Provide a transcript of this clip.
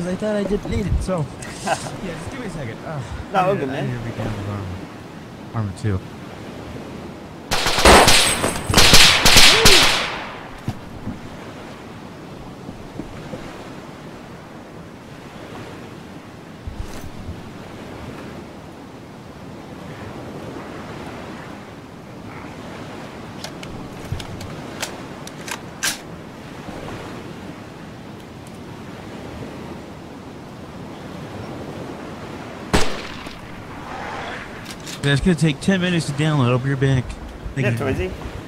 because I thought I didn't need it. So, yeah, just give me a second. No, we're good, man. I need to read down with armor 2. It's gonna take 10 minutes to download. I'll be right back. Yeah, Twizy.